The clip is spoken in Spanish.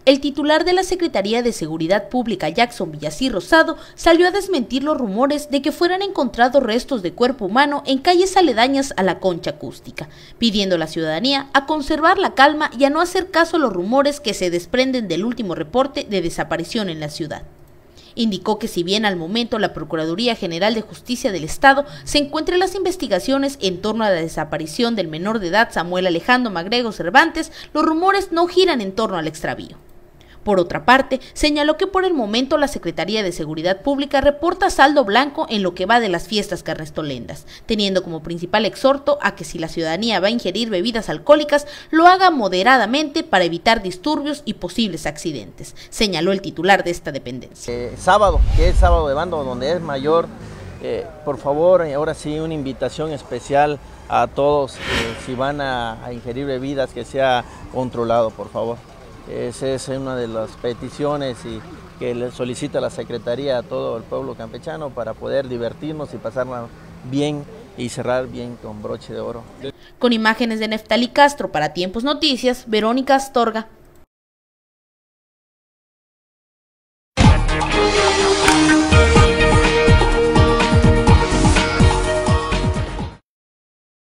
El titular de la Secretaría de Seguridad Pública, Jackson Villasí Rosado, salió a desmentir los rumores de que fueran encontrados restos de cuerpo humano en calles aledañas a la concha acústica, pidiendo a la ciudadanía a conservar la calma y a no hacer caso a los rumores que se desprenden del último reporte de desaparición en la ciudad. Indicó que si bien al momento la Procuraduría General de Justicia del Estado se encuentra en las investigaciones en torno a la desaparición del menor de edad Samuel Alejandro Magrego Cervantes, los rumores no giran en torno al extravío. Por otra parte, señaló que por el momento la Secretaría de Seguridad Pública reporta saldo blanco en lo que va de las fiestas carnestolendas, teniendo como principal exhorto a que si la ciudadanía va a ingerir bebidas alcohólicas, lo haga moderadamente para evitar disturbios y posibles accidentes, señaló el titular de esta dependencia. Sábado, que es sábado de bando, donde es mayor, por favor, ahora sí una invitación especial a todos, si van a ingerir bebidas, que sea controlado, por favor. Esa es una de las peticiones que le solicita la Secretaría a todo el pueblo campechano para poder divertirnos y pasarla bien y cerrar bien con broche de oro. Con imágenes de Neftalí Castro para Tiempos Noticias, Verónica Astorga.